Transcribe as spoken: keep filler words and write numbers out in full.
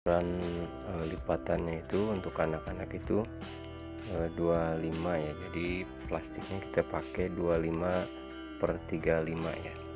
ukuran e, lipatannya itu untuk anak-anak itu e, dua puluh lima ya, jadi plastiknya kita pakai dua puluh lima per tiga puluh lima ya.